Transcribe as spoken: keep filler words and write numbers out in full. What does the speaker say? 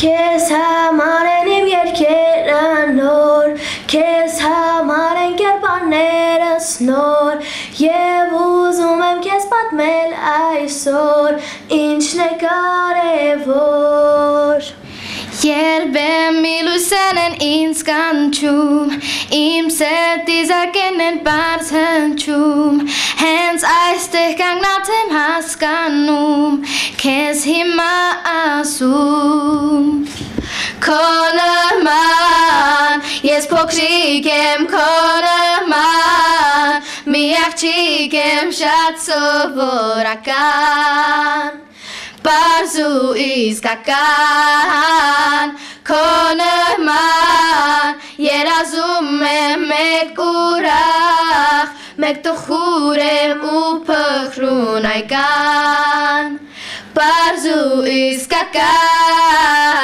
Քեզ համար են իմ երկերը նոր, քեզ համար են կերպարներս նոր, և ուզում եմ քեզ պատմել այսօր, ինչն է կարևոր։ Երբեմ մի լույսեր են ինձ կանչում, իմ սրտի զարկերն են պարզ հնչում, հենց այստեղ կանգնած եմ հասկանում, քեզ հիմա ասում։ Քո նման, ես փոքրիկ եմ քո նման, մի աղջիկ եմ շատ սովորական, պարզ ու իսկական, քո նման, երազում եմ մեկ ուրախ, մեկ տխուր եմ ու փխրուն այկան, պարզ ու իսկական։